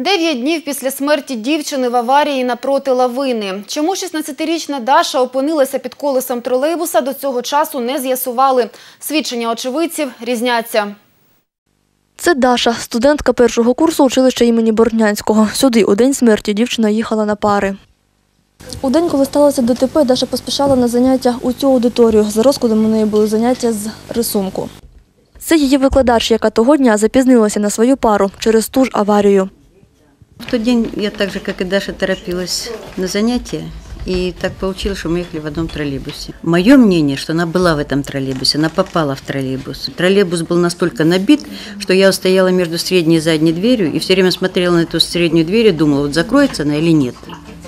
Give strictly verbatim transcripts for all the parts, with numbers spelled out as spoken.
Дев'ять днів після смерті дівчини в аварії напроти лавини. Чому шістнадцятирічна Даша опинилася під колесом тролейбуса, до цього часу не з'ясували. Свідчення очевидців різняться. Це Даша, студентка першого курсу училища імені Бортнянського. Сюди у день смерті дівчина їхала на пари. У день, коли сталося ДТП, Даша поспішала на заняття у цю аудиторію. За розкладом у неї були заняття з рисунку. Це її викладач, яка того дня запізнилася на свою пару через ту ж аварію. В тот день я так же, как и Даша, торопилась на занятия. И так получилось, что мы ехали в одном троллейбусе. Мое мнение, что она была в этом троллейбусе, она попала в троллейбус. Троллейбус был настолько набит, что я стояла между средней и задней дверью и все время смотрела на эту среднюю дверь и думала, вот закроется она или нет.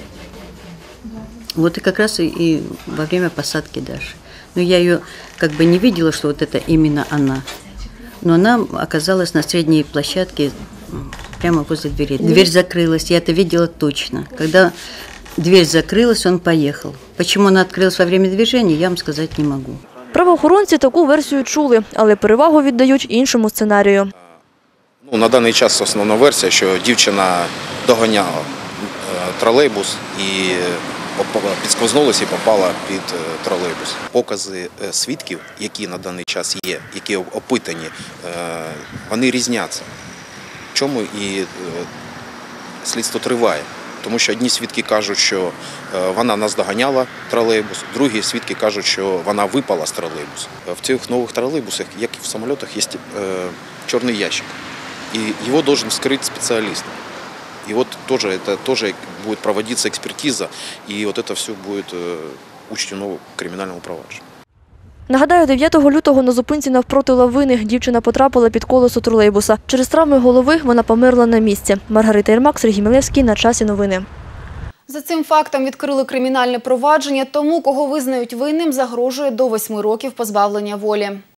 Вот и как раз и, и во время посадки Даши. Но я ее как бы не видела, что вот это именно она. Но она оказалась на средней площадке прямо возле двери. Дверь закрылась, я это видела точно. Когда дверь закрылась, он поехал. Почему она открылась во время движения, я вам сказать не могу. Правоохоронці таку версію чули, але перевагу віддають іншому сценарію. Ну, на даний час основна версія, що дівчина доганяла тролейбус і підскользнулася і попала під тролейбус. Покази свідків, які на даний час є, які опитані, вони різняться. Чому і слідство триває. Тому що одні свідки кажуть, що вона наздоганяла тролейбус, другі свідки кажуть, що вона випала з тролейбусу. В цих нових тролейбусах, як і в самолітах, є чорний ящик. І його має вскрити спеціаліст. І от теж, це теж буде проводитися експертиза, і от це все буде учтено в кримінальному провадженні. Нагадаю, дев'ятого лютого на зупинці навпроти лавини дівчина потрапила під колесо тролейбуса. Через травми голови вона померла на місці. Маргарита Єрмак, Сергій Мілевський. На часі новини. За цим фактом відкрили кримінальне провадження. Тому, кого визнають винним, загрожує до восьми років позбавлення волі.